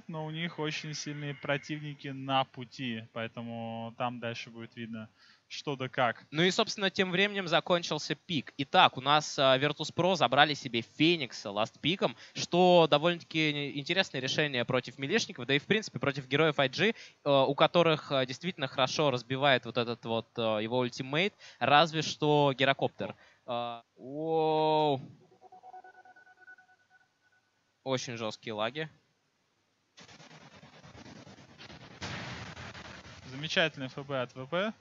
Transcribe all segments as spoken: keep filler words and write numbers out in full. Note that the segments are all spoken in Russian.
нет, но у них очень сильные противники на пути. Поэтому там дальше будет видно, что да как. Ну и, собственно, тем временем закончился пик. Итак, у нас uh, Virtus.pro забрали себе Феникса ласт-пиком, что довольно-таки интересное решение против милишников, да и, в принципе, против героев ай джи, uh, у которых uh, действительно хорошо разбивает вот этот вот uh, его ультимейт, разве что гирокоптер. Uh, воу. Очень жесткие лаги. Замечательный эф бэ от вэ пэ.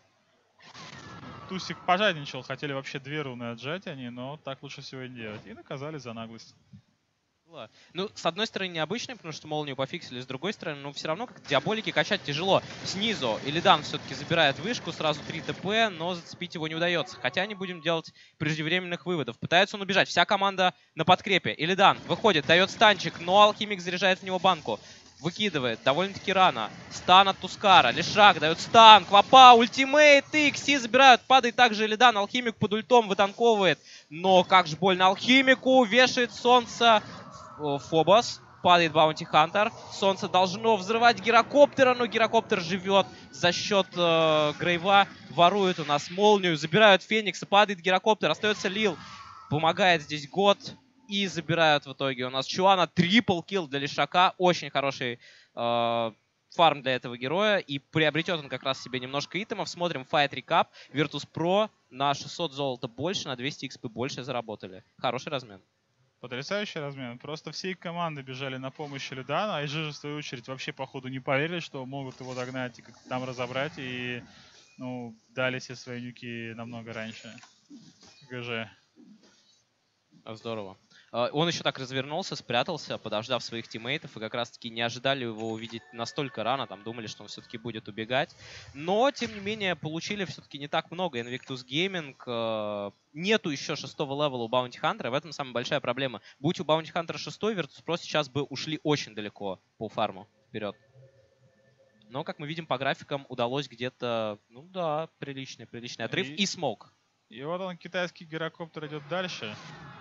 Тусик пожадничал, хотели вообще две руны отжать они, но так лучше всего и не делать. И наказали за наглость. Ну, с одной стороны, необычный, потому что молнию пофиксили, с другой стороны, ну, все равно как диаболики качать тяжело. Снизу Илидан все-таки забирает вышку, сразу три тэ пэ, но зацепить его не удается. Хотя не будем делать преждевременных выводов. Пытается он убежать. Вся команда на подкрепе. Илидан выходит, дает станчик, но Алхимик заряжает в него банку. Выкидывает довольно-таки рано. Стан от Тускара. Лишак дает стан. Квапа, ультимейт. Икси забирают. Падает также Илидан. Алхимик под ультом вытанковывает. Но как же больно Алхимику. Вешает солнце. Фобос. Падает Баунти Хантер. Солнце должно взрывать гирокоптера, но гирокоптер живет за счет э, Грейва. Ворует у нас молнию. Забирают Феникса. Падает гирокоптер. Остается Лил. Помогает здесь Год. И забирают в итоге у нас Чуана. Трипл килл для Лишака. Очень хороший э, фарм для этого героя. И приобретет он как раз себе немножко итемов. Смотрим Fight Recap. Virtus.pro на шестьсот золота больше, на двести экспы больше заработали. Хороший размен. Потрясающий размен. Просто все команды бежали на помощь Илидана. ай джи же, в свою очередь, вообще, походу, не поверили, что могут его догнать и как-то там разобрать. И, ну, дали все свои нюки намного раньше. ГЖ. Здорово. Он еще так развернулся, спрятался, подождав своих тиммейтов, и как раз-таки не ожидали его увидеть настолько рано, там думали, что он все-таки будет убегать. Но, тем не менее, получили все-таки не так много. Invictus Gaming, э, нету еще шестого левела у Bounty Hunter, в этом самая большая проблема. Будь у Bounty Hunter шестой, Virtus.pro сейчас бы ушли очень далеко по фарму вперед. Но, как мы видим по графикам, удалось где-то, ну да, приличный, приличный отрыв и, и смог. И вот он, китайский гирокоптер, идет дальше.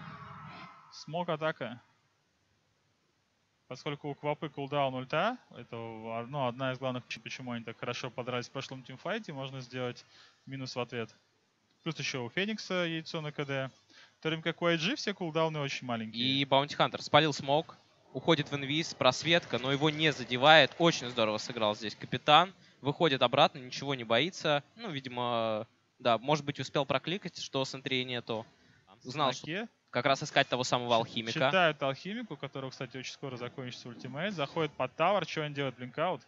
Смог атака. Поскольку у Квапы кулдаун ульта, это ну, одна из главных причин, почему они так хорошо подрались в прошлом тимфайте, можно сделать минус в ответ. Плюс еще у Феникса яйцо на ка дэ. В то время как у ай джи все кулдауны очень маленькие. И Баунти Хантер спалил смог, уходит в инвиз, просветка, но его не задевает. Очень здорово сыграл здесь капитан. Выходит обратно, ничего не боится. Ну, видимо, да, может быть, успел прокликать, что с энтри нету. Узнал, что как раз искать того самого алхимика. Читают алхимику, у которого, кстати, очень скоро закончится ультимейт. Заходит под тавер. Что он делает? Блинкаут.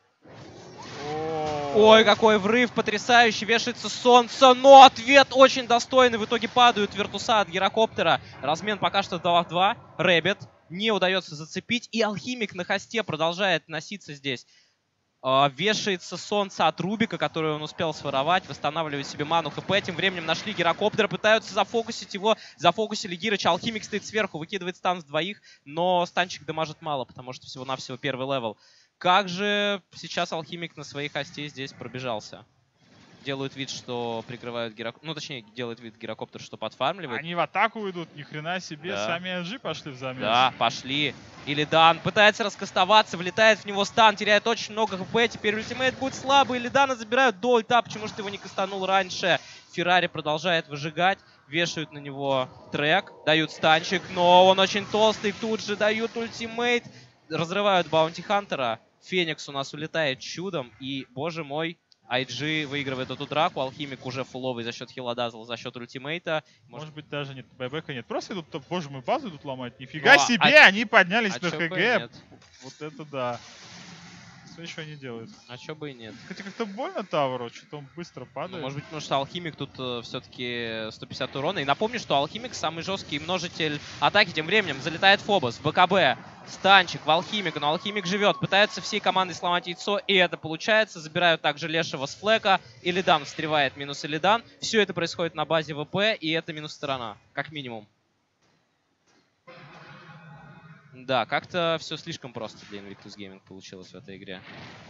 Ой, какой врыв потрясающий. Вешается солнце, но ответ очень достойный. В итоге падают Виртуса от гирокоптера. Размен пока что два в два. Рэббит не удается зацепить. И алхимик на хосте продолжает носиться здесь. Вешается солнце от Рубика, который он успел своровать, восстанавливает себе ману хп. Тем временем нашли гирокоптера, пытаются зафокусить его. Зафокусили Гирыча. Алхимик стоит сверху, выкидывает стан с двоих, но станчик дамажит мало, потому что всего-навсего первый левел. Как же сейчас Алхимик на своей хосте здесь пробежался? Делают вид, что прикрывают гирокоптер. Ну, точнее, делают вид гирокоптер, что подфармливает. Они в атаку идут, ни хрена себе. Да. Сами ай джи пошли в замес. Да, пошли. Илидан пытается раскастоваться, влетает в него стан, теряет очень много хп. Теперь ультимейт будет слабый. Илидана забирают до ульта, почему же ты его не кастанул раньше? Феррари продолжает выжигать. Вешают на него трек, дают станчик, но он очень толстый. Тут же дают ультимейт. Разрывают Баунти Хантера. Феникс у нас улетает чудом. И, боже мой, ай джи выигрывает эту драку. Алхимик уже фуловый за счет хила Дазла, за счет ультимейта. Может, Может быть, даже нет байбека нет. Просто идут, боже мой, базу идут ломать. Нифига ну, себе, а, они поднялись а на ха гэ. Вот это да. Смотри, что они делают. А чё бы и нет. Хотя как-то больно Тауру, что-то он быстро падает. Ну, может быть, потому что Алхимик тут э, все-таки сто пятьдесят урона. И напомню, что Алхимик самый жесткий множитель атаки. Тем временем залетает Фобос, бэ ка бэ, станчик в Алхимика. Но Алхимик живет, пытаются всей командой сломать яйцо. И это получается. Забирают также Лешего с флека. Илидан встревает, минус Илидан. Все это происходит на базе вэ пэ. И это минус сторона, как минимум. Да, как-то все слишком просто для Invictus Gaming получилось в этой игре.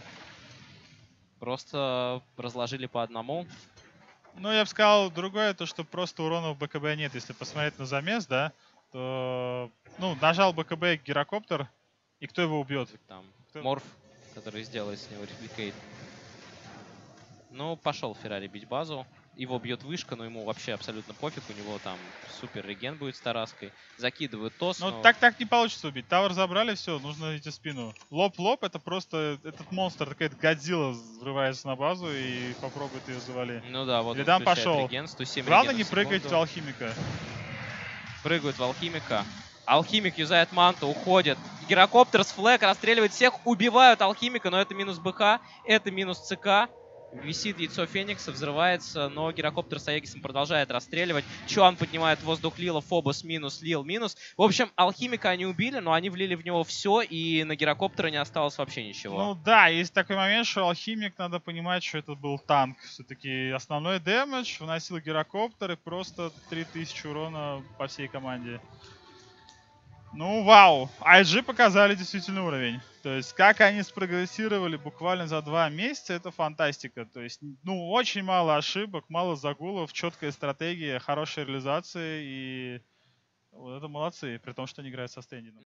Просто разложили по одному. Ну, я бы сказал, другое, то, что просто урона в бэ ка бэ нет. Если посмотреть на замес, да, то, ну, нажал бэ ка бэ гирокоптер, и кто его убьет? Там. Кто? Морф, который сделает с него репликейт. Ну, пошел Феррари бить базу. Его бьет вышка, но ему вообще абсолютно пофиг. У него там супер реген будет с Тараской. Закидывают тос, Ну, но... так так не получится убить. Тавер забрали, все, нужно идти в спину. Лоб-лоб, это просто этот монстр, какая-то Годзилла взрывается на базу и попробует ее завали. Ну да, вот Лидан он включает пошел. реген, сто семь Главное регенов не в прыгать в секунду. алхимика. Прыгают в Алхимика. Алхимик юзает манту, уходит. Гирокоптер с флэк расстреливает всех, убивают Алхимика, но это минус БХ, это минус ЦК. Висит яйцо Феникса, взрывается, но Гирокоптер с Аегисом продолжает расстреливать. Чуан поднимает в воздух Лила, Фобос минус, Лил минус. В общем, Алхимика они убили, но они влили в него все, и на Гирокоптера не осталось вообще ничего. Ну да, есть такой момент, что алхимик, надо понимать, что это был танк. Все-таки основной дэмэдж вносил гирокоптер и просто три тысячи урона по всей команде. Ну, вау. ай джи показали действительно уровень. То есть, как они спрогрессировали буквально за два месяца, это фантастика. То есть, ну, очень мало ошибок, мало загулов, четкая стратегия, хорошая реализация. И вот это молодцы, при том, что они играют со стендингом.